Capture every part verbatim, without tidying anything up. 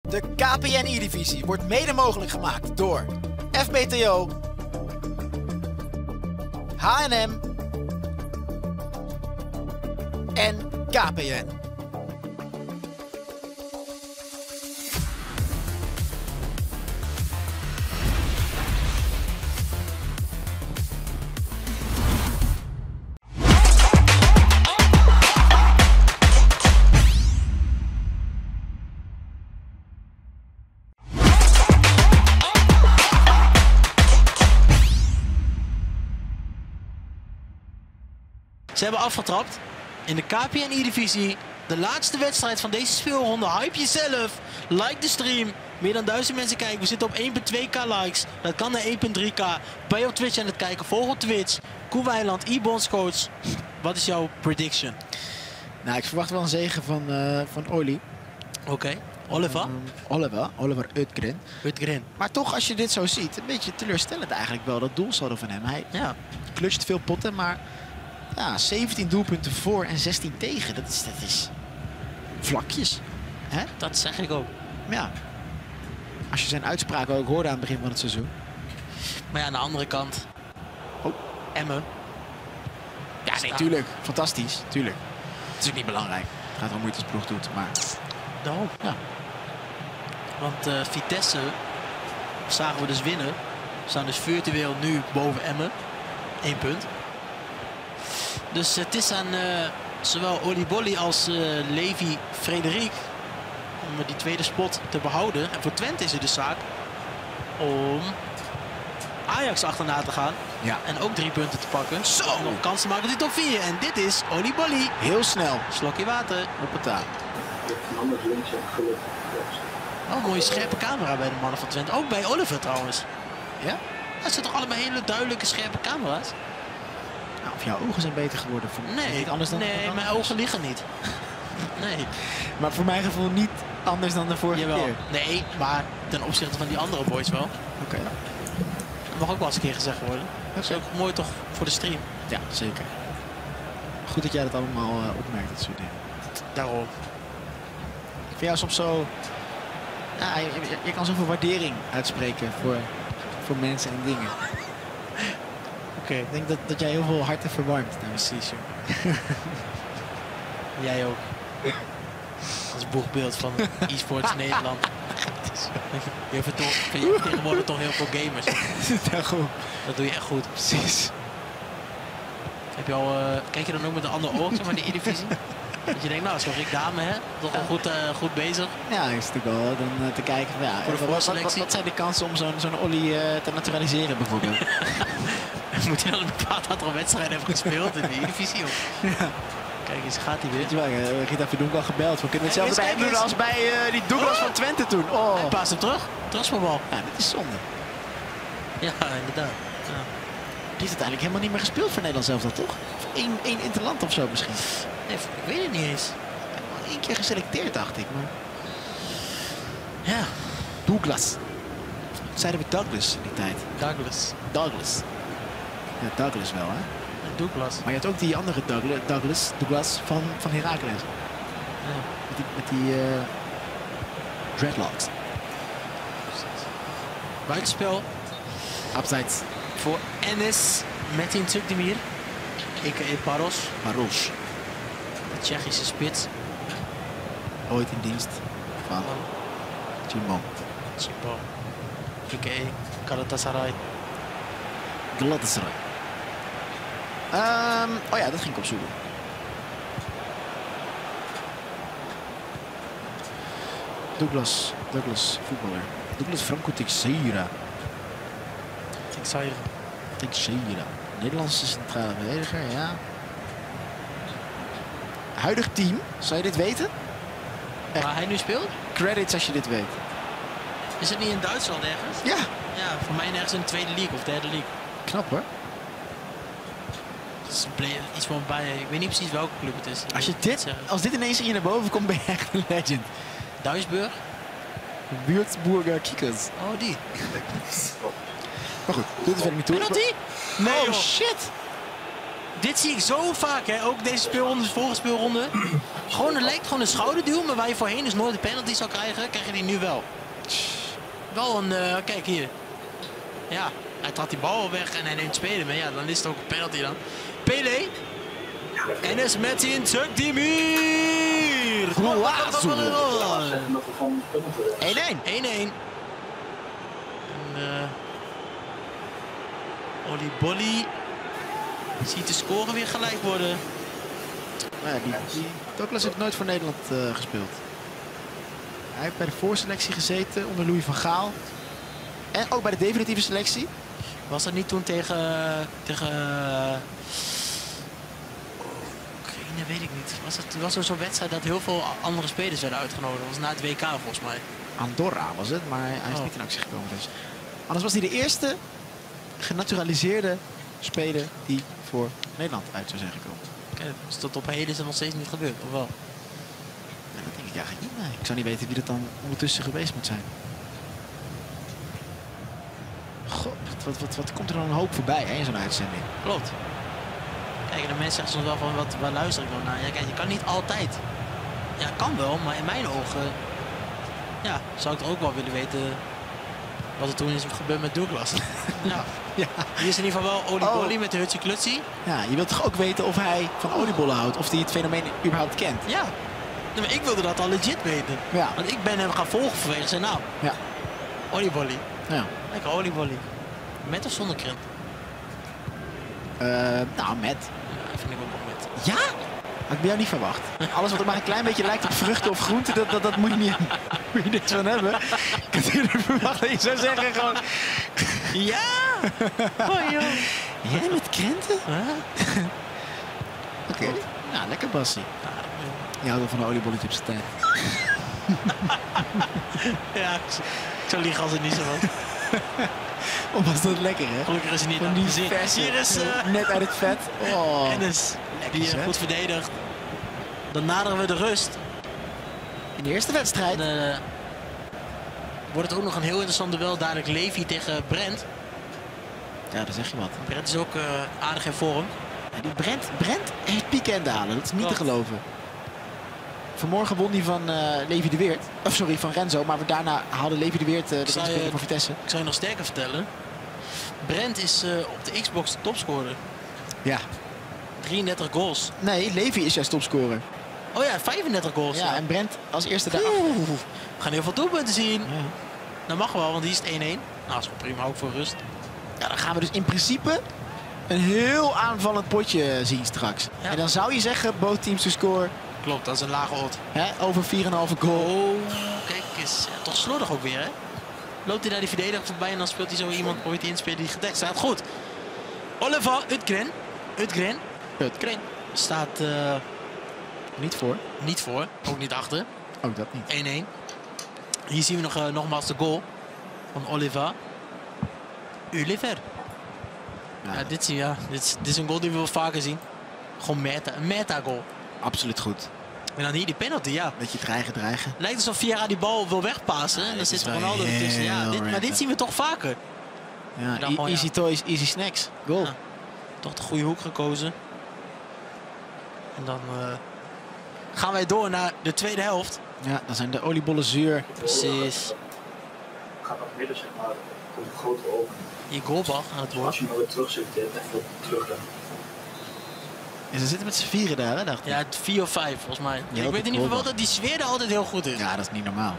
De K P N E-divisie wordt mede mogelijk gemaakt door F B T O, H en M en K P N. Ze hebben afgetrapt in de K P N E-divisie. De laatste wedstrijd van deze speelronde. Hype jezelf. Like de stream. Meer dan duizend mensen kijken. We zitten op één komma twee k likes. Dat kan naar één komma drie k. Ben je op Twitch aan het kijken? Volg op Twitch. Koen Weiland, e-bondscoach. Wat is jouw prediction? Nou, ik verwacht wel een zege van, uh, van Oli. Oké. Okay. Oliver? Um, Oliver. Oliver Utgren. Utgren. Maar toch, als je dit zo ziet, een beetje teleurstellend eigenlijk wel. Dat doelsaldo van hem. Hij ja. clutcht veel potten, maar... Ja, zeventien doelpunten voor en zestien tegen. Dat is, dat is vlakjes. Hè? Dat zeg ik ook. Ja. Als je zijn uitspraken ook hoorde aan het begin van het seizoen. Maar ja, aan de andere kant. Oh. Emmen. Ja, nee, tuurlijk. Fantastisch. Tuurlijk. Het is ook niet belangrijk. Het gaat om hoe je het als ploeg doet. Maar... Nou. Ja. Want uh, Vitesse zagen we dus winnen. We staan dus virtueel nu boven Emmen. Eén punt. Dus het is aan uh, zowel Oliebolly als uh, Levi Frederik om die tweede spot te behouden. En voor Twente is het dus zaak om Ajax achterna te gaan. Ja. En ook drie punten te pakken. Zo! Om nog kans te maken op die top vier. En dit is Oliebolly. Heel snel. Slokje water. Op het taal. Oh, mooie scherpe camera bij de mannen van Twente. Ook bij Oliver trouwens. Ja? Dat zijn toch allemaal hele duidelijke scherpe camera's? Nou, of jouw ogen zijn beter geworden. Voor nee, niet anders dan nee dan mijn ogen liggen niet. Nee. Maar voor mijn gevoel niet anders dan de vorige Jawel. keer. Nee, maar ten opzichte van die andere boys wel. Oké. Okay. Dat mag ook wel eens een keer gezegd worden. Dat is ook mooi toch voor de stream. Ja, zeker. Goed dat jij dat allemaal uh, opmerkt, dat soort dingen. Daarom. Ik vind jou soms zo... Ja, je, je, je kan zoveel waardering uitspreken voor, voor mensen en dingen. Oké. Okay. Ik denk dat, dat jij heel veel harten verwarmt. Nou, precies, joh. Jij ook. Als boegbeeld van e-sports Nederland. Je hebt toch, tegenwoordig toch heel veel gamers. Daarom. Dat doe je echt goed. Precies. Heb je al, uh, kijk je dan ook met een ander oog, zeg maar, de E-divisie? Dat je denkt, nou, zo'n Rick Dame, hè? Toch wel goed, uh, goed bezig. Ja, ik zit ook wel dan uh, te kijken van, ja, voor de wat, wat, wat zijn de kansen om zo'n zo'n Ollie uh, te naturaliseren bijvoorbeeld? Moet hij dan een bepaald aantal wedstrijden hebben gespeeld in de E-divisie? Ja. Kijk eens, gaat hij weer. Weet je wel, uh, Rita Verdonk al gebeld. We kunnen hetzelfde bij hem doen als bij uh, die Douglas oh. van Twente toen. Oh. Hij paast hem terug. Terugspelbal. Ja, dit is zonde. Ja, inderdaad. Ja. Die heeft uiteindelijk helemaal niet meer gespeeld voor Nederland zelf, dat toch? Of één, één interland of zo misschien. Nee, ik weet het niet eens. Ja, wel één keer geselecteerd, dacht ik. Maar... Ja. Douglas. Zeiden we Douglas in die tijd? Douglas. Douglas. Ja, Douglas wel, hè? Douglas. Maar je had ook die andere Douglas, Douglas, Douglas van, van Heracles. Ja. Met die, met die uh, dreadlocks. Buitenspel. Abseits. Voor Enes Metin Tukdemir. A K A Paros. Paros. De Tsjechische spits. Ooit in dienst van Chimbo. Chimbo. A K A Galatasaray. Galatasaray. Um, oh ja, dat ging ik opzoeken. Douglas, Douglas, voetballer. Douglas Franco Teixeira. Teixeira. Teixeira. Nederlandse centrale verdediger, ja. Huidig team, zou je dit weten? Echt. Waar hij nu speelt? Credits als je dit weet. Is het niet in Duitsland ergens? Ja. Ja, voor mij nergens in de tweede league of derde league. Knap hoor. Iets van bij, ik weet niet precies welke club het is. Als, je dit, als dit ineens hier naar boven komt, ben je echt een legend. Duisburg? Würzburger Kickers. Oh, die. Maar goed, doet het verder niet toe. Penalty? Nee, oh shit. Dit zie ik zo vaak, hè. Ook deze speelronde, de vorige speelronde. Gewoon, het lijkt gewoon een schouderduw, maar waar je voorheen dus nooit een penalty zou krijgen, krijg je die nu wel. Wel een, uh, kijk hier. Ja, hij trad die bal al weg en hij neemt spelen, maar ja, dan is het ook een penalty dan. Pelé. Enes Metin Sökdemir. één één. één één. En uh, Oli Bolly ziet de score weer gelijk worden. Nou ja, die, die Douglas heeft nooit voor Nederland uh, gespeeld. Hij heeft bij de voorselectie gezeten onder Louis van Gaal. En ook bij de definitieve selectie. Was dat niet toen tegen... tegen uh, Oekraïne, weet ik niet. Was het was er zo'n wedstrijd dat heel veel andere spelers werden uitgenodigd. Dat was na het W K volgens mij. Andorra was het, maar hij is oh. niet in actie gekomen. Dus. Anders was hij de eerste genaturaliseerde speler die voor Nederland uit zou zijn gekomen. Okay, dus tot op heden is het nog steeds niet gebeurd, of wel? Ja, dat denk ik eigenlijk niet. Nee. Ik zou niet weten wie dat dan ondertussen geweest moet zijn. God, wat, wat, wat komt er dan een hoop voorbij hè, in zo'n uitzending? Klopt. Kijk, de mensen zeggen soms wel van, wat, waar luister ik dan naar? Ja, kijk, je kan niet altijd. Ja, kan wel, maar in mijn ogen... Ja, zou ik er ook wel willen weten wat er toen is gebeurd met Douglas. Ja. Ja. Hier is in ieder geval wel Oli Bolly oh. met de hutsie klutsie. Ja, je wilt toch ook weten of hij van oliebollen houdt, of hij het fenomeen überhaupt kent? Ja. Nee, maar ik wilde dat al legit weten. Ja. Want ik ben hem gaan volgen vanwege zijn naam. Ja. Oli Bolly. Ja. Lekker Oli Bolly. Met of zonder krent? Uh, nou, met. Ja, vind ik ook wel met. Ja? Had ik bij jou niet verwacht. Alles wat er maar een klein beetje lijkt op vruchten of groenten, dat, dat, dat moet je niet moet je niks van hebben. Ik had eerder verwacht dat je zou zeggen gewoon... Ja! Oh joh. Jij met krenten? Huh? Oké. Okay. Nou, lekker Bassie. Je houdt wel van de oliebolletjes op zijn tijd. Ja, ik zou liegen als het niet zo was. Oh, was dat lekker, hè? Gelukkig is hij niet van die vers. Hier is... Uh... Net uit het vet. Oh. En is die uh, goed verdedigd. Dan naderen we de rust. In de eerste wedstrijd. En, uh, wordt het ook nog een heel interessant duel. Dadelijk Levi tegen Brent. Ja, daar zeg je wat. Brent is ook uh, aardig in vorm. Ja, die Brent, Brent heeft pieken en dalen. Dat is niet Klopt. te geloven. Vanmorgen won hij van uh, Levi de Weert. Of sorry, van Renzo. Maar we daarna haalde Levi de Weert uh, de inspelen voor Vitesse. Ik zou je nog sterker vertellen. Brent is uh, op de Xbox topscorer. Ja. drieëndertig goals. Nee, Levi is juist topscorer. Oh ja, vijfendertig goals. Ja, ja. En Brent als eerste daar. We gaan heel veel doelpunten zien. Ja. Dat mag wel, want die is één één. Nou, dat is gewoon prima, ook voor rust. Ja, dan gaan we dus in principe een heel aanvallend potje zien straks. Ja. En dan zou je zeggen, both teams to score. Klopt, dat is een lage odd. Hè, over vier komma vijf goal. Oh, kijk eens. Ja, toch slordig ook weer, hè? Loopt hij daar die verdediger voorbij en dan speelt hij zo iemand ooit inspelen die gedekt staat. Goed. Oliver Utgren. Utgren. Utgren. Staat uh, niet voor. Niet voor. Ook niet achter. Ook dat niet. één één. Hier zien we nog, uh, nogmaals de goal van Oliver. Oliver. Ja, ja, dit, ja dit, dit is een goal die we wel vaker zien. Gewoon meta, een meta goal. Absoluut goed. En dan hier die penalty, ja. Beetje dreigen, dreigen. Lijkt alsof Vieira die bal wil wegpassen. Ja, en dan zit Ronaldo ertussen. Ja, dit, maar dit zien we toch vaker. Ja, e gewoon, easy ja. toys, easy snacks. Goal. Ja, toch de goede hoek gekozen. En dan uh, gaan wij door naar de tweede helft. Ja, dan zijn de oliebollen zuur. Precies. Gaat nog midden, zeg maar, komt een grote open. Je goalbal aan het woord. Als je nou weer terug zit, even terug dan. En ze zitten met z'n vieren daar, hè, dacht ik. Ja, vier of vijf volgens mij. Ja, ik weet in ieder geval dat die sfeer er altijd heel goed is. Ja, dat is niet normaal.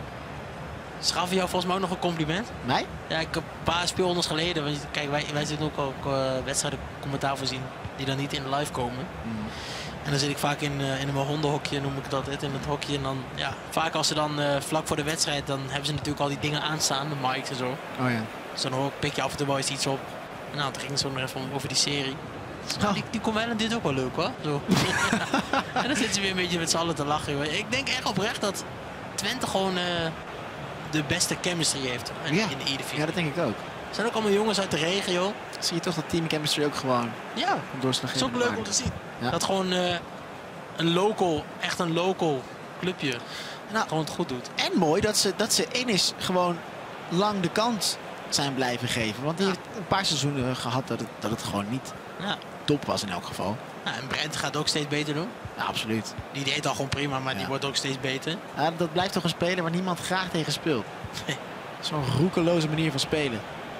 Ze gaven jou volgens mij ook nog een compliment. Mij? Ja, ik heb een paar speelrondes geleden. Want kijk, wij, wij zitten ook ook uh, wedstrijden commentaar voorzien die dan niet in de live komen. Mm. En dan zit ik vaak in, uh, in mijn hondenhokje, noem ik dat, in het hokje. En dan, ja, vaak als ze dan uh, vlak voor de wedstrijd, dan hebben ze natuurlijk al die dingen aanstaan, de mics en zo. Oh ja. Dus dan hoor ik, pik je af en toe wel eens iets op. En nou, toen ging het zo nog even over die serie. Nou, die, die kon wel en dit ook wel leuk, hoor. Zo. En dan zitten ze weer een beetje met z'n allen te lachen. Joh. Ik denk echt oprecht dat Twente gewoon uh, de beste chemistry heeft in, ja. in de E-divisie. Ja, dat denk ik ook. Er zijn ook allemaal jongens uit de regio. Zie je toch dat team chemistry ook gewoon ja, doorslag. Het is ook leuk om te zien. Ja. Dat gewoon uh, een local, echt een local clubje nou, gewoon het goed doet. En mooi dat ze, dat ze Enis gewoon lang de kans zijn blijven geven. Want die ja. heeft een paar seizoenen gehad dat het, dat het gewoon niet ja. top was in elk geval. Nou, en Brent gaat ook steeds beter doen. Ja, absoluut. Die deed al gewoon prima, maar Ja. die wordt ook steeds beter. Ja, dat blijft toch een speler waar niemand graag tegen speelt. Nee. Zo'n roekeloze manier van spelen.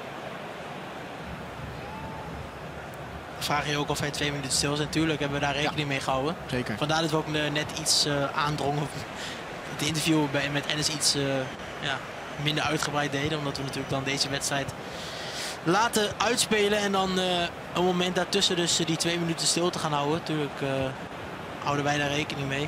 Vraag je ook of hij twee minuten stil is. Natuurlijk hebben we daar rekening mee gehouden. Zeker. Vandaar dat we ook eh, net iets uh, aandrongen. Het interview bij, met Enes iets uh, ja, minder uitgebreid deden. Omdat we natuurlijk dan deze wedstrijd laten uitspelen. En dan uh, een moment daartussen dus uh, die twee minuten stil te gaan houden. Natuurlijk uh, houden wij daar rekening mee.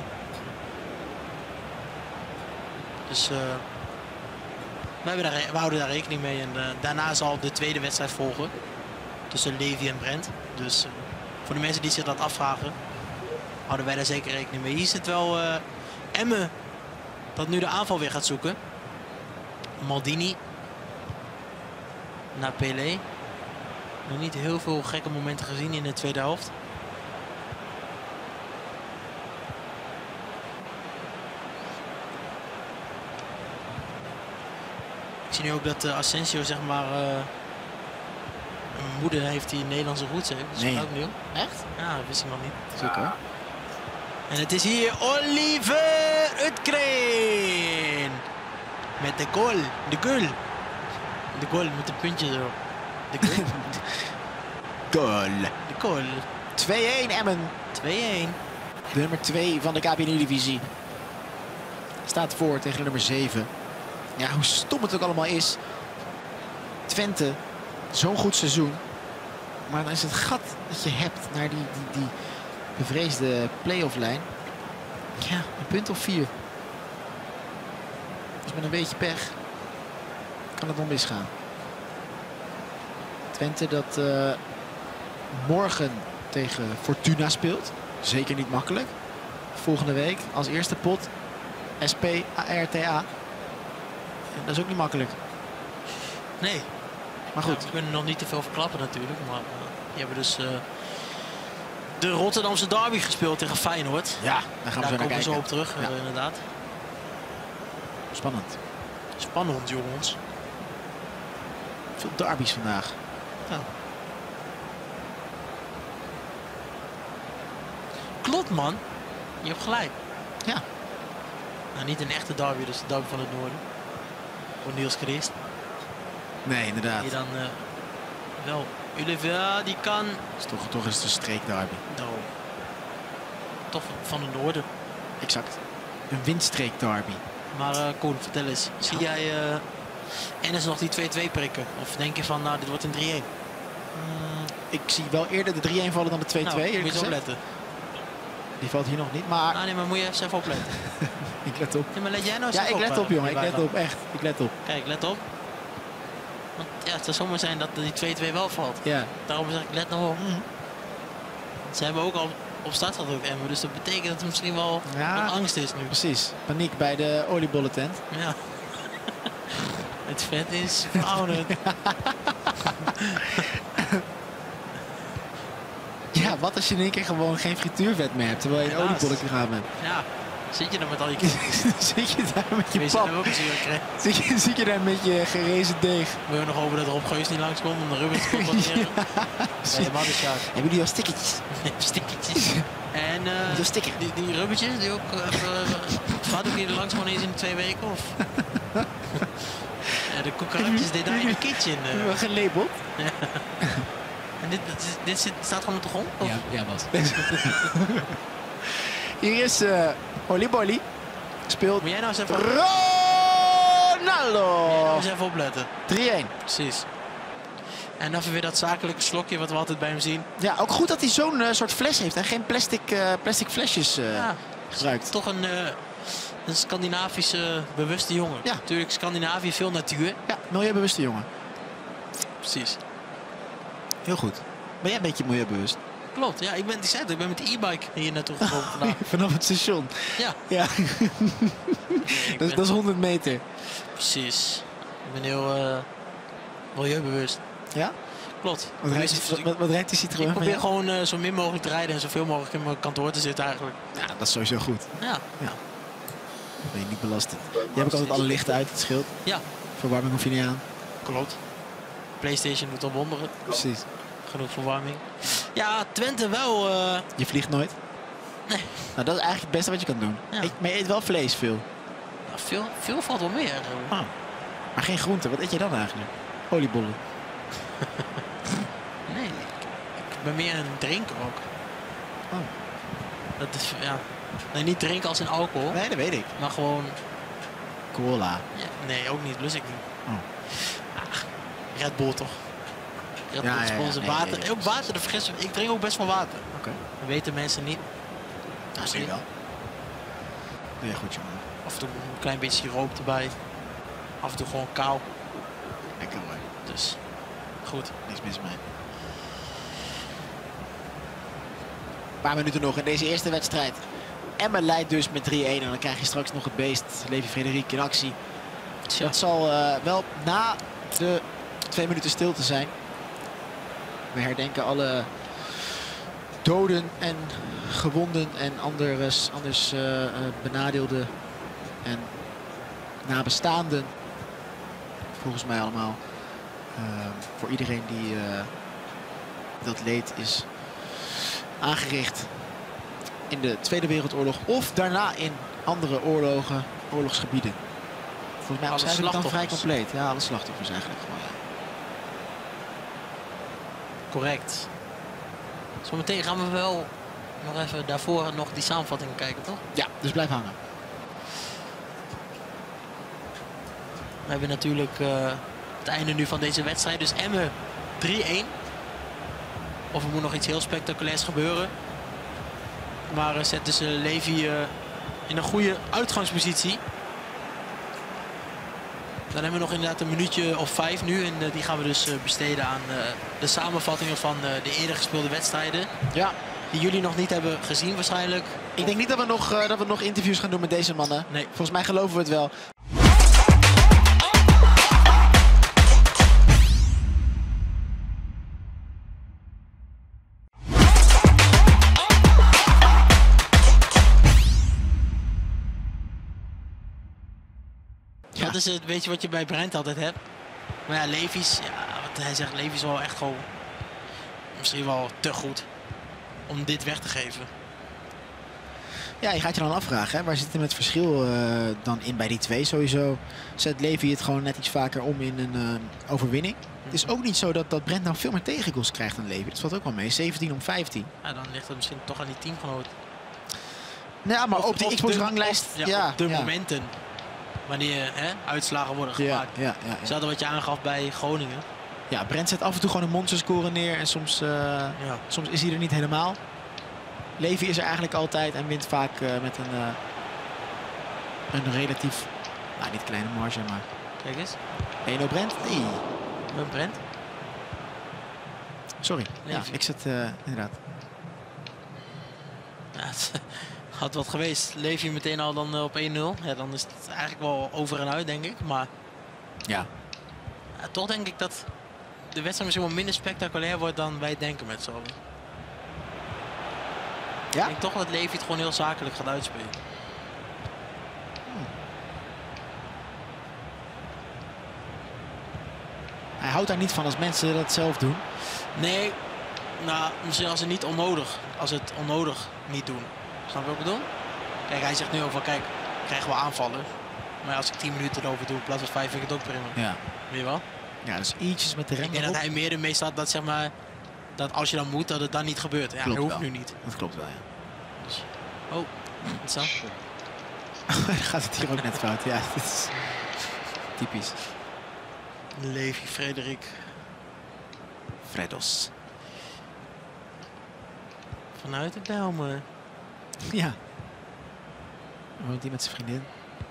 Dus uh, we, hebben daar, we houden daar rekening mee. En uh, daarna zal de tweede wedstrijd volgen. Tussen Levi en Brent. Dus uh, voor de mensen die zich dat afvragen, houden wij daar zeker rekening mee. Hier zit wel uh, Emme dat nu de aanval weer gaat zoeken. Maldini naar Pelé. Nog niet heel veel gekke momenten gezien in de tweede helft. Ik zie nu ook dat uh, Asensio zeg maar uh, een moeder heeft die Nederlandse roots heeft. Dat is Nee. ook nieuw. Echt? Ja, dat wist ik nog niet. Zeker. En het is hier Oliver Utkreen. Met de goal. De goal. De goal met de puntjes erop. De goal. Goal. De goal. twee-één Emmen. twee-één. De nummer twee van de K P N U-divisie. Staat voor tegen de nummer zeven. Ja, hoe stom het ook allemaal is. Twente, zo'n goed seizoen. Maar dan is het gat dat je hebt naar die, die, die bevreesde play-off lijn. Ja, een punt of vier. Dus met een beetje pech kan het nog misgaan. Twente dat uh, morgen tegen Fortuna speelt. Zeker niet makkelijk. Volgende week als eerste pot S P A R T A. Dat is ook niet makkelijk. Nee. Maar goed. Ja, we kunnen nog niet te veel verklappen natuurlijk. Maar uh, die hebben dus uh, de Rotterdamse derby gespeeld tegen Feyenoord. Ja, daar gaan we Daar zo naar komen we kijken. zo op terug, Ja. uh, inderdaad. Spannend. Spannend, jongens. Veel derbies vandaag. Ja. Klopt, man. Je hebt gelijk. Ja. Nou, niet een echte derby, dus de derby van het noorden. Voor Niels Christ. Nee, inderdaad. Die dan uh, wel. Olivier, die kan. Is toch, toch is het een streekderby. Nou, toch van het noorden. Exact. Een windstreek derby. Maar uh, Koen, vertel eens. Ja. Zie jij uh, Enes nog die twee-twee prikken? Of denk je van, nou, dit wordt een drie-één? Mm, ik zie wel eerder de drie-één vallen dan de twee-twee. Nou, moet eerlijk je eens gezegd. opletten. Die valt hier nog niet, maar Ah, nee, maar moet je eens even opletten. ik let op. Ja, maar let jij nou eens Ja, even ik let uh, op, jongen. Ik hierbij let dan. op, echt. Ik let op. Kijk, let op. Want ja, het zou zomaar zijn dat die twee-twee wel valt. Ja. Daarom zeg ik, let nou op. Mm. Ze hebben ook al op start gedrukt, Emmen. Dus dat betekent dat er misschien wel Ja. een angst is nu. Precies. Paniek bij de oliebollentent. Ja. Het vet is verouderd. Ja, wat als je in één keer gewoon geen frituurvet meer hebt, terwijl je een Helaas. oliebollen gaan bent. Ja, zit je dan met al je kinderen? Zit je daar met je Wees pap? er ook eens weer krijgen. Zit je, zit je daar met je gerezen deeg? Wil je nog over dat Rob Geus niet langskomt om de rubbers te controleren? Nee, maar dus ja, Hebben jullie al stickertjes? stickertjes. En uh, De sticker. die, die rubbertjes, die ook uh, gaat ook hier langs gewoon eens in de twee weken of? Ja, de koekeruitjes deed daar in de kitchen. Uh. Hebben we gelabeld? En dit, dit, dit zit, staat gewoon op de grond? Of? Ja, ja, was. Hier is uh, Oli Bolly. Speelt Moet jij nou eens even, moet jij nou Ronaldo. eens even opletten? drie-één. Precies. En even weer dat zakelijke slokje wat we altijd bij hem zien. Ja, ook goed dat hij zo'n uh, soort fles heeft en geen plastic, uh, plastic flesjes uh, Ja, gebruikt. toch een, uh, een Scandinavische bewuste jongen. Ja. Natuurlijk Scandinavië, veel natuur. Ja, milieubewuste jongen. Precies. Heel goed. Ben jij een beetje milieubewust? Klopt, ja, ik ben, ik zei het, ik ben met de e-bike hier naartoe gekomen vandaag. Vanaf het station. Ja, Ja, ik dat, ben- is- dat is honderd meter. precies. Ik ben heel uh, milieubewust. Ja? Klopt. Wat rijdt, Dus wat, wat, wat rijdt die Citroën ik van probeer jou? gewoon uh, zo min mogelijk te rijden en zoveel mogelijk in mijn kantoor te zitten eigenlijk. Ja, dat is sowieso goed. Ja, Dan ben je niet belast. Je hebt ook altijd alle lichten uit, het scheelt. ja, Verwarming hoef je niet aan. klopt. PlayStation doet al wonderen. Precies. Genoeg verwarming. Ja, Twente wel. Uh... Je vliegt nooit? Nee. Nou, dat is eigenlijk het beste wat je kan doen. Ja. Eet, maar je eet wel vlees veel. Nou, veel, veel valt wel meer. Ah. Maar geen groente. Wat eet je dan eigenlijk? Oliebollen. Nee, ik, ik ben meer een drinker ook. Oh. Dat is, ja. Nee, niet drinken als in alcohol. Nee, dat weet ik. Maar gewoon... Cola. Ja, nee, ook niet. Lust ik niet. Oh. Ach, Red Bull toch? Red Ja, Bull ja, ja, sponsor. nee, water. nee, nee, ook water, de vergis. Ik drink ook best wel water. Oké. Okay. Dat weten mensen niet. Nou, zie je wel. Doe je goed, jongen. Af en toe een klein beetje siroop erbij. Af en toe gewoon kou. Lekker hoor. Dus, goed. Niks mis mee. Een paar minuten nog in deze eerste wedstrijd. Emmen leidt dus met drie-een. En dan krijg je straks nog het beest. Levi Frederiek in actie. Tja. Dat zal uh, wel na de twee minuten stilte zijn. We herdenken alle doden en gewonden en anders, anders uh, uh, benadeelden en nabestaanden. Volgens mij allemaal. Uh, voor iedereen die uh, dat leed is aangericht in de Tweede Wereldoorlog of daarna in andere oorlogen, oorlogsgebieden. Volgens mij was het eigenlijk dan vrij compleet. Ja, alle slachtoffers eigenlijk gewoon. Ja. Correct. Zometeen gaan we wel nog even daarvoor nog die samenvatting kijken, toch? Ja, dus blijf hangen. We hebben natuurlijk uh, het einde nu van deze wedstrijd. Dus Emmen drie-een. Of er moet nog iets heel spectaculairs gebeuren. Maar uh, zet dus uh, Levi uh, in een goede uitgangspositie. Dan hebben we nog inderdaad een minuutje of vijf nu. En uh, die gaan we dus uh, besteden aan uh, de samenvattingen van uh, de eerder gespeelde wedstrijden. Ja. Die jullie nog niet hebben gezien waarschijnlijk. Ik denk niet dat we nog, uh, dat we nog interviews gaan doen met deze mannen. Nee. Volgens mij geloven we het wel. Ja. Dat is het, weet je wat je bij Brent altijd hebt. Maar ja, Levi's, ja, wat hij zegt, Levi's wel echt gewoon misschien wel te goed om dit weg te geven. Ja, je gaat je dan afvragen, hè? Waar zit hem het verschil uh, dan in bij die twee sowieso? Zet Levi het gewoon net iets vaker om in een uh, overwinning? Mm-hmm. Het is ook niet zo dat, dat Brent nou veel meer tegengoals krijgt dan Levi. Dat valt ook wel mee, zeventien om vijftien. Ja, dan ligt het misschien toch aan die teamgenoot. Ja, maar of, op die Xbox-ranglijst... Ja, ja, op de ja. momenten wanneer hè, uitslagen worden gemaakt. Ja, ja, ja, ja. Hetzelfde wat je aangaf bij Groningen. Ja, Brent zet af en toe gewoon een monsterscore neer en soms, uh, ja. soms is hij er niet helemaal. Levi is er eigenlijk altijd en wint vaak uh, met een, uh, een relatief, nou niet kleine marge, maar... Kijk eens. één-nul Brent? Nee. Met Brent? Sorry, Levi. ja, ik zet uh, inderdaad. Ja, het had wat geweest. Levi meteen al dan uh, op één-nul. Ja, dan is het eigenlijk wel over en uit, denk ik. Maar ja. Ja, toch denk ik dat de wedstrijd misschien wel minder spectaculair wordt dan wij denken met z'n allen. Ja? Ik denk toch dat Levi het gewoon heel zakelijk gaat uitspelen. Hmm. Hij houdt daar niet van als mensen dat zelf doen. Nee, nou, misschien als het niet onnodig, als het onnodig niet doen. Snap je wat ik bedoel? Kijk, hij zegt nu over, kijk, krijgen we aanvallen. Maar als ik tien minuten erover doe, in plaats van vijf, vind ik het ook prima. Ja. Weet je wel? Ja, dus ietsjes met de rem. Ik denk dat hij meer ermee staat dat, zeg maar, dat als je dan moet, dat het dan niet gebeurt. Ja, Klopt dat hoeft wel. nu niet. Dat klopt wel, ja. Dus. Oh, wat is dat? Dan gaat het hier ook net fout. Ja, dit is typisch. Levi Frederik. Fredos. Vanuit de Bijlmer. Ja. Dan woont hij met zijn vriendin.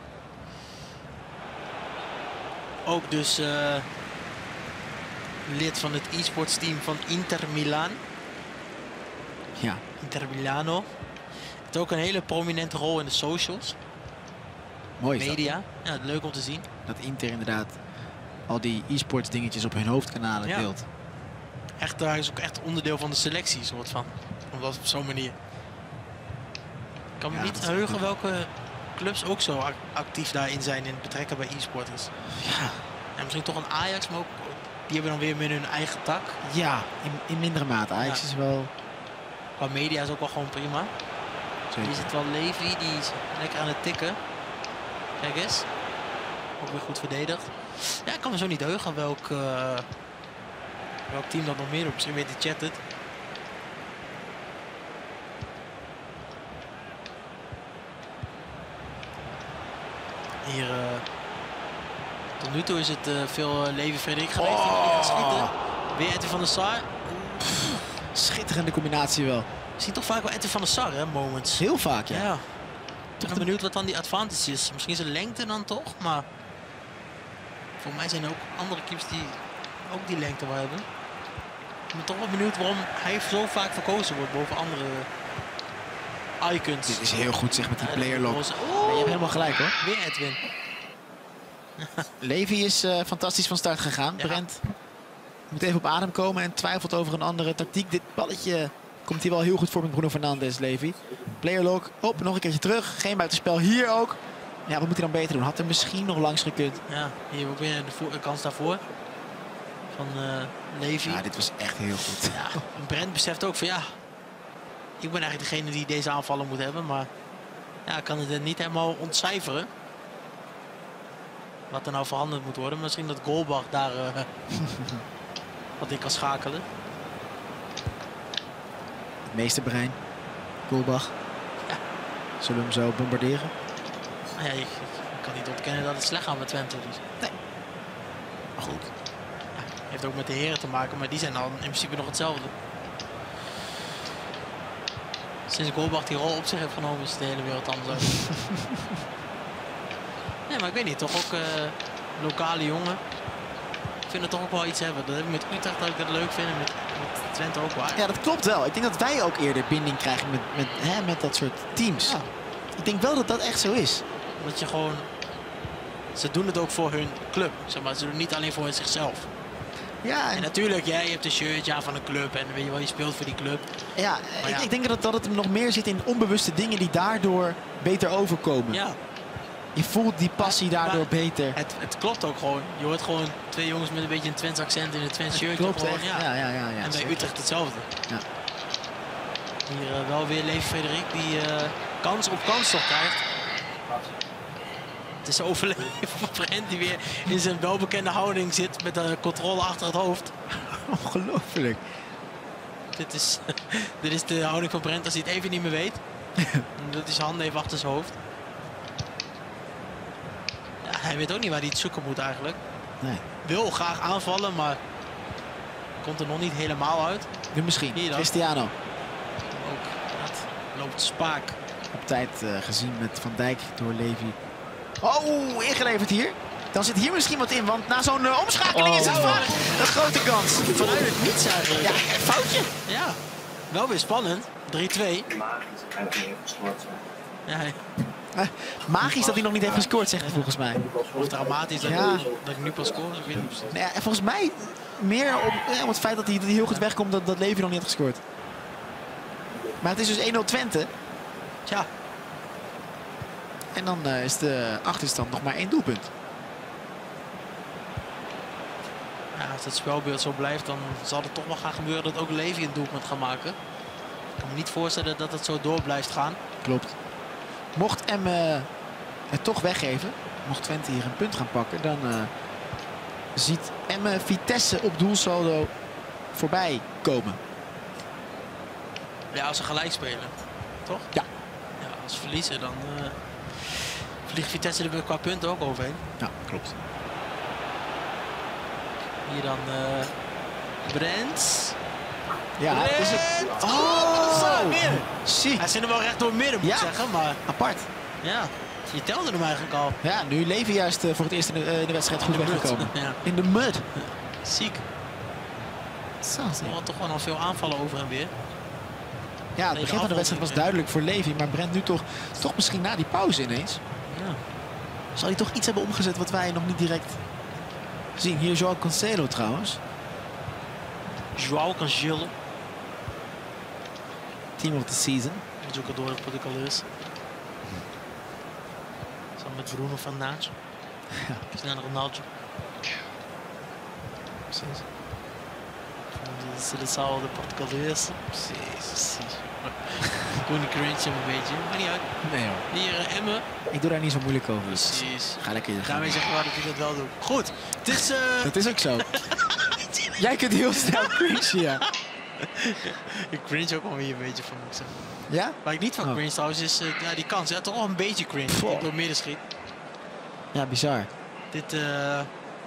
Ook dus uh, lid van het e-sports team van Inter Milaan. Ja. Inter Milano. Het ook een hele prominente rol in de socials. Mooi is media. Ja, leuk om te zien. Dat, dat Inter inderdaad al die e-sports dingetjes op hun hoofdkanalen Ja. deelt. Echt, daar is ook echt onderdeel van de selectie, soort van. Omdat op zo'n manier. Ik kan me Ja, niet dat is heugen goed. welke clubs ook zo ac- actief daarin zijn in het betrekken bij e-sporters. Ja. Ja, misschien toch een Ajax, maar ook die hebben dan weer meer hun eigen tak. Ja, in, in mindere mate. Ajax Ja. is wel... Qua media is ook wel gewoon prima. Zeker. Hier zit wel Levy, die is lekker aan het tikken. Kijk eens. Ook weer goed verdedigd. Ja, ik kan me zo niet heugen welk, uh, welk team dat nog meer doet. Misschien weet de chat het. Hier, uh, tot nu toe is het uh, veel uh, Levy Frederik geweest die Oh. gaat schieten. Weer Edwin van der Sar. Schitterende combinatie wel. Je ziet toch vaak wel Edwin van der Sar, hè, moments. Heel vaak, ja. Ja. Ik ben benieuwd wat dan die advantage is. Misschien zijn lengte dan toch, maar voor mij zijn er ook andere keepers die ook die lengte wel hebben. Ik ben toch wel benieuwd waarom hij zo vaak verkozen wordt boven andere icons. Dit is heel goed zeg met die Ja, player lock. dat was- Ja, je hebt helemaal gelijk hoor. Weer Edwin. Levy is uh, fantastisch van start gegaan. Ja. Brent moet even op adem komen en twijfelt over een andere tactiek. Dit balletje komt hier wel heel goed voor met Bruno Fernandes, Levy. Player lock, hop, nog een keertje terug. Geen buitenspel hier ook. Ja, wat moet hij dan beter doen? Had er misschien nog langs gekund. Ja, hier ook weer de vo- de kans daarvoor. Van uh, Levy. Ja, dit was echt heel goed. Ja, en Brent beseft ook van ja, ik ben eigenlijk degene die deze aanvallen moet hebben, maar ja, ik kan het niet helemaal ontcijferen. Wat er nou veranderd moet worden. Misschien dat Goldbach daar uh, wat in kan schakelen. Het meeste brein. Goldbach. Ja. Zullen we hem zo bombarderen? Nou ja, ik, ik kan niet ontkennen dat het slecht gaat met Twente. Dus. Nee. Maar goed. Ja, heeft ook met de heren te maken, maar die zijn dan in principe nog hetzelfde. Sinds Goldbach die rol op zich heeft genomen is de hele wereld anders uit. Nee, maar ik weet niet, toch ook uh, lokale jongen. Ik vind het toch ook wel iets hebben. Dat heb ik met Utrecht dat ik dat leuk vind en met, met Twente ook wel. Ja, dat klopt wel. Ik denk dat wij ook eerder binding krijgen met, met, hè, met dat soort teams. Ja. Ik denk wel dat dat echt zo is. Dat je gewoon... Ze doen het ook voor hun club. Zeg maar. Ze doen het niet alleen voor zichzelf. Ja, En en, natuurlijk, jij hebt een shirtje aan van een club en weet je wel, je speelt voor die club. ja, Maar ik, ja. ik denk dat, dat het hem nog meer zit in onbewuste dingen die daardoor beter overkomen. Ja, Je voelt die passie daardoor Maar- beter. het, het klopt ook gewoon. Je hoort gewoon twee jongens met een beetje een Twents accent in een Twents shirtje. Klopt gewoon, echt. ja. Ja, ja, ja, ja, En bij zeker. Utrecht hetzelfde. Ja. Hier uh, wel weer Levi Frederik die uh, kans op kans toch krijgt. Het is overleven van Brent die weer in zijn welbekende houding zit met de controle achter het hoofd. Ongelooflijk. Dit is, dit is de houding van Brent als hij het even niet meer weet. Dat hij zijn handen even achter zijn hoofd. Ja, hij weet ook niet waar hij het zoeken moet eigenlijk. Nee. Wil graag aanvallen, maar komt er nog niet helemaal uit. Nu misschien. Hier dan. Cristiano. Ook dat loopt spaak. Op tijd uh, gezien met Van Dijk door Levy. Oh, ingeleverd hier. Dan zit hier misschien wat in, want na zo'n uh, omschakeling Oh. is het vaak een grote kans. Vanuit het niets eigenlijk. Ja, foutje. Ja, wel weer spannend. drie twee. Magisch dat hij nog niet heeft gescoord. Ja, Uh, magisch dat hij nog niet heeft gescoord, zegt hij volgens mij. of dramatisch dat, Ja. dat ik nu pas scoor. Ik weet niet precies. Nou ja, en volgens mij meer op, ja, om het feit dat hij, dat hij heel goed wegkomt dat, dat Levy nog niet heeft gescoord. Maar het is dus één nul Twente. Tja, En dan uh, is de achterstand nog maar één doelpunt. ja, als het spelbeeld zo blijft, dan zal het toch wel gaan gebeuren dat ook Levi een doelpunt gaat maken. Ik kan me niet voorstellen dat het zo door blijft gaan. Klopt. Mocht Emmen het toch weggeven, mocht Twente hier een punt gaan pakken, dan uh, ziet Emmen Vitesse op doelsaldo voorbij komen. Ja, als ze gelijk spelen. Toch? Ja. Ja, als ze verliezen, dan uh, vliegt Vitesse er qua punten ook overheen. Ja, klopt. Hier dan uh, Brent. Ja, het is het. Brent! Oh! Zo, weer! Zie, Hij zit er wel recht door midden, moet ik Ja. zeggen. Maar apart. ja, je telde hem eigenlijk al. Ja, nu Levy juist uh, voor het eerst in de, uh, in de wedstrijd goed In de mud. weggekomen. Ja. In de mud. Ziek. Zo, Er waren toch wel nog veel aanvallen over en weer. ja, het begin van de wedstrijd was duidelijk voor Levy, maar Brent nu toch, toch misschien na die pauze ineens. Ja. Zal hij toch iets hebben omgezet wat wij nog niet direct zien. Hier João Cancelo trouwens. João Cancelo. Team of the season. Jogador Portugalês. Samen met Bruno Fernandes. Ja. Cristiano Ronaldo. precies. Dat is al de Portugalese. Precies. Precies. Koen cringe een beetje. Maar niet uit. Nee hoor. Hier uh, Emmen. Ik doe daar niet zo moeilijk over. Precies. Ga lekker je gang. Daarmee zeggen we dat je dat wel doet. Goed. Het is... Uh... Dat is ook zo. Jij kunt heel snel cringe, ja. Ik cringe ook wel weer een beetje van, moet ik zeggen. Ja? Waar ik niet van Oh. cringe trouwens is uh, ja, die kans. Ja, toch wel een beetje cringe. Die Goh. ik door midden schiet. Ja, bizar. Dit... Uh...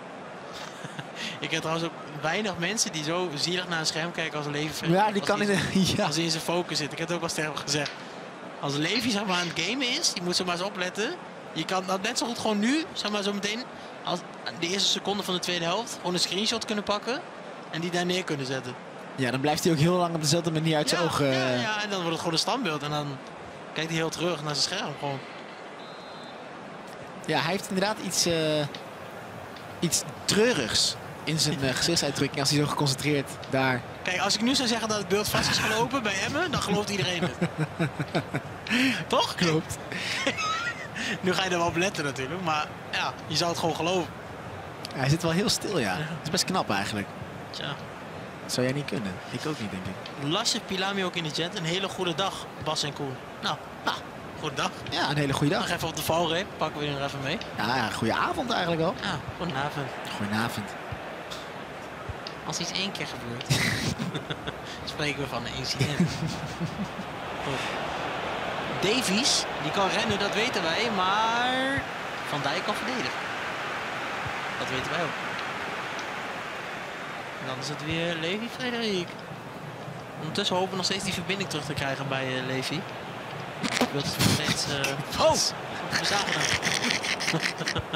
ik heb trouwens ook weinig mensen die zo zielig naar een scherm kijken als Levi. Ja, die als kan in de... Ja. Als hij in zijn focus zit. Ik heb het ook al sterk gezegd. Als Levi zeg maar aan het gamen is, je moet zo maar eens opletten. Je kan dat net zo goed gewoon nu, zeg maar zo meteen, als de eerste seconde van de tweede helft, gewoon een screenshot kunnen pakken en die daar neer kunnen zetten. Ja, dan blijft hij ook heel lang op dezelfde manier uit zijn ja, ogen. Ja, ja, en dan wordt het gewoon een standbeeld en dan kijkt hij heel terug naar zijn scherm gewoon. Ja, hij heeft inderdaad iets, uh, iets treurigs in zijn uh, gezichtsuitdrukking als hij zo geconcentreerd daar... Kijk, als ik nu zou zeggen dat het beeld vast is gelopen bij Emmen, dan gelooft iedereen het. Toch? Klopt. Nu ga je er wel op letten natuurlijk, maar ja, je zou het gewoon geloven. Ja, hij zit wel heel stil, ja. Dat is best knap eigenlijk. Tja. Dat zou jij niet kunnen. Ik ook niet, denk ik. Lasje Pilami ook in de chat. Een hele goede dag, Bas en Koen. Nou, nou, goede dag. Ja, een hele goede dag. Nog even op de valreep, pakken we er nog even mee. Ja, ja, goede avond eigenlijk wel. Ja, goedenavond. Goedenavond. Als iets één keer gebeurt, spreken we van een incident. Davies, die kan rennen, dat weten wij, maar Van Dijk kan verdedigen. Dat weten wij ook. En dan is het weer Levi Frederik. Ondertussen hopen we nog steeds die verbinding terug te krijgen bij uh, Levi. Ik wil het nog steeds... Uh... Oh! We zagen hem.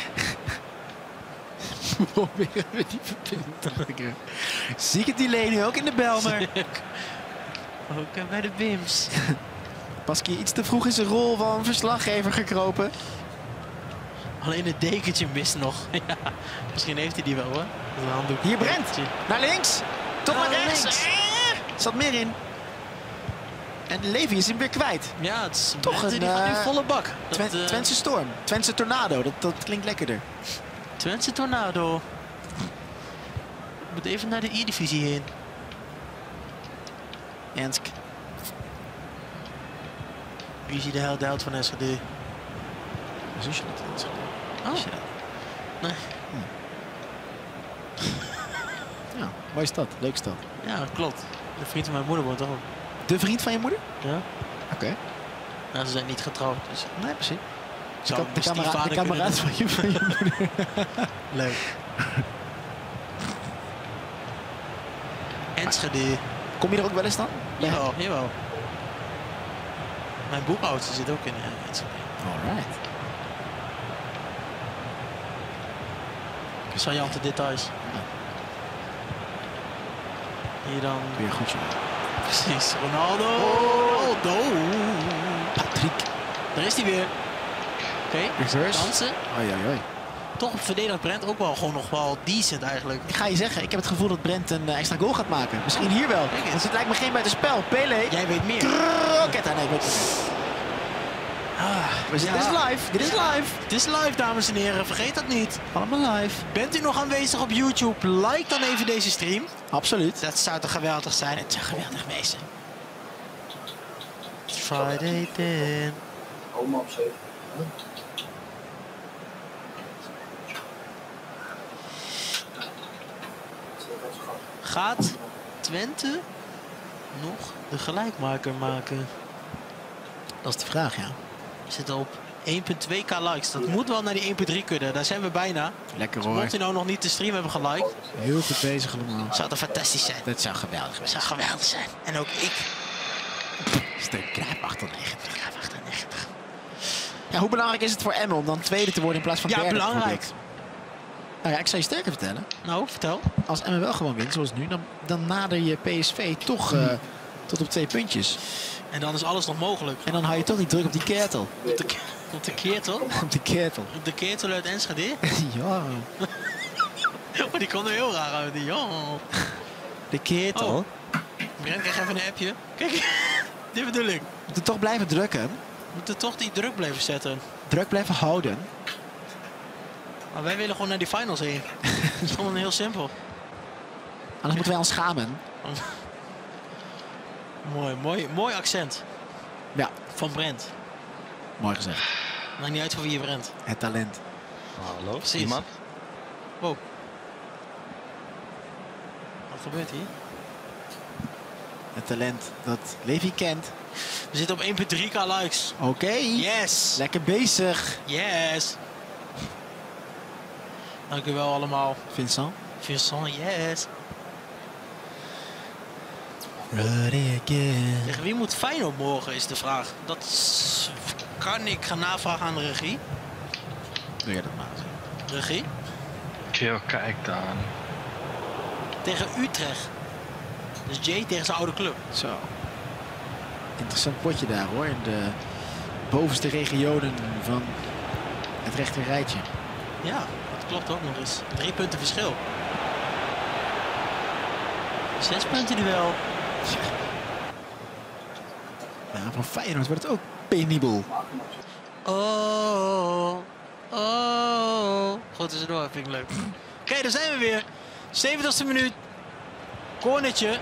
Proberen we die verbinding terug te krijgen. Zie ik het die Leni ook in de Belmer? Ook uh, bij de Bims. Pasky iets te vroeg in zijn rol van verslaggever gekropen. Alleen het dekentje mist nog. Ja, misschien heeft hij die wel hoor. Dat is een handdoek. Hier Brent. Naar links. Toch Naar naar rechts. links. Eh, zat meer in. En Levi is hem weer kwijt. Ja, het is Toch Brent, een, die gaat nu uh, volle bak. Dat, Twen uh, Twentse Storm. Twentse Tornado. Dat, dat klinkt lekkerder. Twentse Tornado. Ik moet even naar de E-divisie heen. Ensk. Wie is hier de held, de held van S G D? Zo is je dat, Ensk. Oh, Is je dat? nee. Ja, mooie stad. Leuke stad. Ja, klopt. De vriend van mijn moeder woont toch ook. De vriend van je moeder? Ja? Oké. Okay. Nou, ze zijn niet getrouwd, dus... Nee, precies. Ik De, zou de, mijn camera, de stiefvader kunnen kameraad van je, van je moeder. Leuk. Enschede. Kom je er ook wel eens dan? Jawel, jawel. Mijn boekhoudster zit ook in uh, Enschede. Alright. Saillante details. Ja. Hier dan... Doe je goed, jongen. Precies, Ronaldo. Ronaldo. Patrick. Daar is hij weer. Oké, okay. Reverse. dansen. Oei, oei, oei. Toch verdedigt Brent ook wel gewoon nog wel decent eigenlijk. Ik ga je zeggen, ik heb het gevoel dat Brent een uh, extra goal gaat maken. Misschien hier wel. Kijk eens. Want het lijkt me geen buitenspel. Pele. Jij weet meer. Rocket. Nee, ik weet het niet. Ah, dit ja. is live. Dit is live. Het is live, dames en heren. Vergeet dat niet. Allemaal live. Bent u nog aanwezig op YouTube? Like dan even deze stream. Absoluut. Dat zou toch geweldig zijn? Het zou geweldig wezen. Friday then. Oma op zeven. Gaat Twente nog de gelijkmaker maken? Dat is de vraag, ja. We zitten op één komma twee k likes. Dat moet wel naar die één komma drie kunnen. Daar zijn we bijna. Lekker Dus hoor. mocht u nou nog niet de stream hebben geliked, Heel goed bezig allemaal. zou dat fantastisch zijn. Dat zou geweldig Dat zijn. zou geweldig zijn. En ook ik. Stuk kruip achtennegentig. Ja, wacht achtennegentig. Ja, hoe belangrijk is het voor Emmen om dan tweede te worden in plaats van Ja, derde? belangrijk. bijvoorbeeld? Nou ja, ik zou je sterker vertellen. Nou, vertel. Als Emmen wel gewoon wint, zoals nu, dan, dan nader je P S V toch uh, tot op twee puntjes. En dan is alles nog mogelijk. En dan hou je toch niet druk op die ketel. Op de, op de keertel. Op die ketel. Op de keertel uit Enschede. Ja, Oh, die komt er heel raar uit. Die, ja. de ketel. Oh. Brent, krijg even een appje. Kijk, dit bedoel ik. We moeten toch blijven drukken. We moeten toch die druk blijven zetten. Druk blijven houden. Maar wij willen gewoon naar die finals heen. Dat is gewoon heel simpel. Anders moeten wij ons schamen. mooi, mooi, mooi accent Ja, van Brent. mooi gezegd. Maakt niet uit voor wie je Brent. Het talent. Hallo, Precies. iemand? Wow. Wat gebeurt hier? Het talent dat Levi kent. We zitten op één komma drie k likes. Oké. Yes! Lekker bezig, Yes! Dank u wel allemaal. Vincent. Vincent, yes! Ready again. Tegen wie moet Feyenoord morgen is de vraag. Dat is- kan ik gaan navragen aan de regie. Doe je dat maar. Regie? Chill, kijk dan. Tegen Utrecht. Dus Jay tegen zijn oude club. Zo. Interessant potje daar hoor. In de bovenste regionen van het rechter rijtje. Ja, dat klopt ook nog eens. Drie punten verschil. Zes punten duel. Ja, voor Feyenoord wordt het ook penibel. Oh, oh. Goed tussendoor, vind ik leuk. Oké, okay, daar zijn we weer. zeventigste minuut. Cornertje.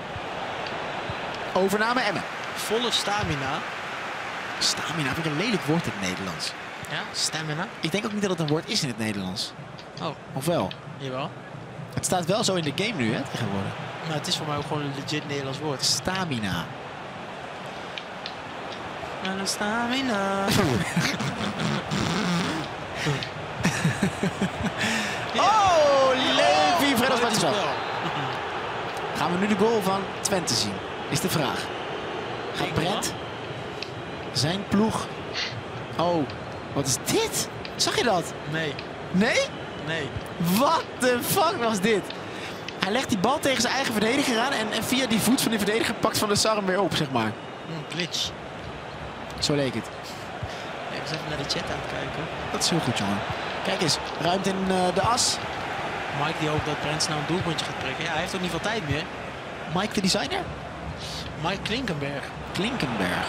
Overname Emmen. Volle stamina. Stamina vind ik een lelijk woord in het Nederlands. Ja, stamina. Ik denk ook niet dat het een woord is in het Nederlands. Oh, Of wel? jawel. Het staat wel zo in de game nu, hè, tegenwoordig. Maar het is voor mij ook gewoon een legit Nederlands woord. Stamina. Volle stamina. Oh, Levi Freddas dat is Martinsson. wel. Gaan we nu de goal van Twente zien? Is de vraag. Gaat Denk Brent zijn ploeg... Oh, wat is dit? Zag je dat? Nee, Nee? nee. Wat de fuck was dit? Hij legt die bal tegen zijn eigen verdediger aan en, en via die voet van die verdediger pakt Van der Sar hem weer op, zeg maar. Hm, glitch. Zo leek het. Ik was even naar de chat aan het kijken. Dat is heel goed, jongen. Kijk eens, ruimte in uh, de as. Mike die hoopt dat Brent snel een doelpuntje gaat prikken. Ja, hij heeft ook niet veel tijd meer. Mike de designer. Mike Klinkenberg. Klinkenberg.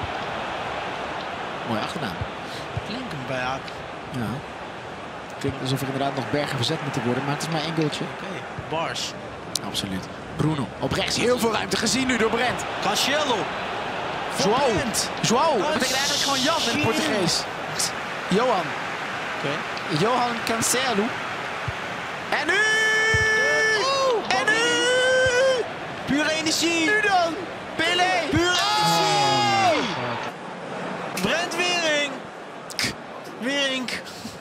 Mooi achternaam. Klinkenberg. Ja. Klinkt alsof er inderdaad nog bergen verzet moeten worden, maar het is maar één goaltje. Oké, Bars. Absoluut. Bruno op rechts. Heel veel ruimte gezien nu door Brent. Cancelo. Voor Joao. Brent. Joao. Dat betekent eigenlijk gewoon Jan in het Portugees. Johan. Oké. Johan Cancelo. En nu! Oh, en nu! Pure energie. Nu dan! Pelé! Pure Oh! energie. Brent Wering. Wering.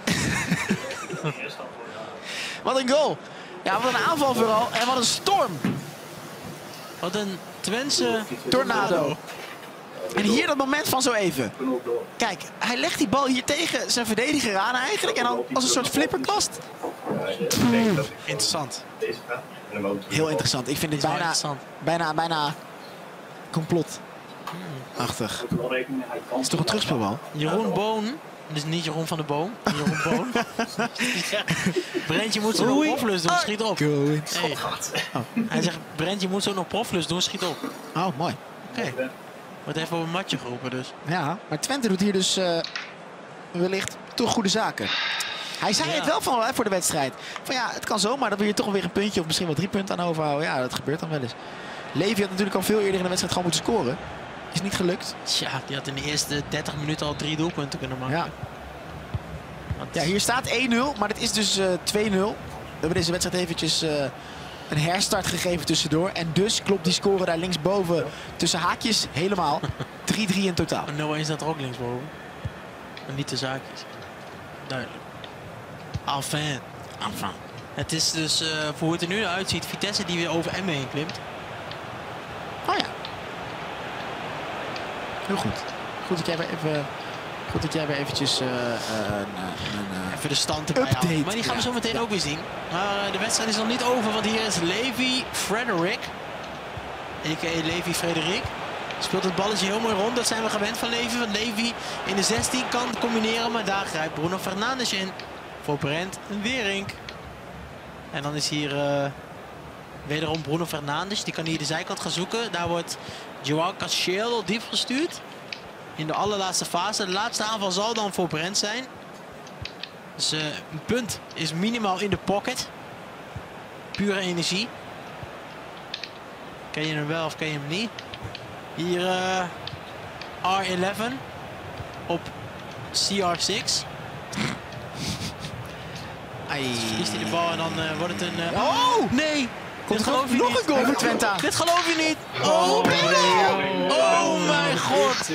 Wat een goal. Ja, wat een aanval vooral. En wat een storm. Wat een Twentse Tornado. En hier dat moment van zo even. Kijk, hij legt die bal hier tegen zijn verdediger aan eigenlijk. En dan als een soort flipperkast. Interessant. Heel interessant. Ik vind dit Wel bijna, interessant. bijna, bijna complotachtig. Het is toch een terugspelbal? Jeroen Boon. Dus niet Jeroen van de Boom. Jeroen Boon. Ja. Brentje moet zo nog Oei. proflus doen, schiet op. Go it. Hey. Hij zegt, Brentje moet zo nog proflus doen, schiet op. Oh, mooi. Oké. Wordt even op een matje geroepen dus. Ja, maar Twente doet hier dus uh, wellicht toch goede zaken. Hij zei Ja. het wel van hè, voor de wedstrijd. Van ja, het kan zomaar dat we hier toch weer een puntje of misschien wel drie punten aan overhouden. Ja, dat gebeurt dan wel eens. Levi had natuurlijk al veel eerder in de wedstrijd gewoon moeten scoren. Is niet gelukt. Tja, die had in de eerste dertig minuten al drie doelpunten kunnen maken. Ja. Want- Ja, hier staat één nul, maar het is dus uh, twee nul. We hebben deze wedstrijd eventjes uh, een herstart gegeven tussendoor. En dus klopt die score daar linksboven tussen haakjes helemaal. drie drie in totaal. En nul één staat er ook linksboven. En niet de zaakjes. Duidelijk. Enfin. Enfin. Het is dus, uh, voor hoe het er nu uitziet, Vitesse die weer over Emmen heen klimt. Oh ja. Heel goed. Goed dat jij weer even... Goed dat jij weer eventjes uh, uh, een, een, uh, Even de stand erbij Update. halen. Maar die gaan we Ja. zo meteen Ja. ook weer zien. Maar uh, de wedstrijd is nog niet over, want hier is Levi Frederick. A k a. Levi Frederik. Speelt het balletje heel mooi rond. Dat zijn we gewend van Levi. Want Levi in de zestien kan combineren. Maar daar grijpt Bruno Fernandes in. Voor Brent Wering. En dan is hier uh, wederom Bruno Fernandes. Die kan hier de zijkant gaan zoeken. Daar wordt Joao Cancelo diep gestuurd. In de allerlaatste fase. De laatste aanval zal dan voor Brent zijn. Dus uh, een punt is minimaal in de pocket. Pure energie. Ken je hem wel of ken je hem niet? Hier uh, R elf op C R zes. Verliest hij de bal en dan uh, wordt het een... Uh... Oh! Nee! Komt dit er geloof je nog niet. een goal voor Twente aan. Dit geloof je niet! Oh, oh, nee. oh mijn god!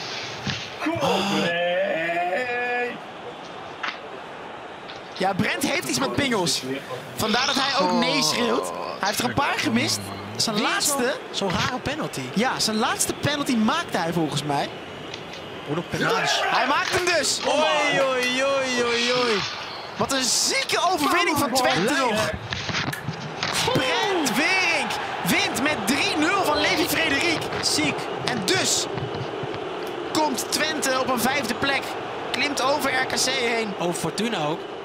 Ja, Brent heeft iets met pingels. Vandaar dat hij ook nee schreeuwt. Hij heeft er een paar gemist. Zijn laatste... Zo'n rare penalty. Ja, zijn laatste penalty maakte hij volgens mij. Wordt op penalty. Hij maakt hem dus. Oei, oei, oei, oei, oei. Wat een zieke overwinning van Twente nog. Brent Weerink wint met drie nul van Levi Frederiek. Ziek. En dus komt Twente op een vijfde plek. Klimt over R K C heen. Over Fortuna ook.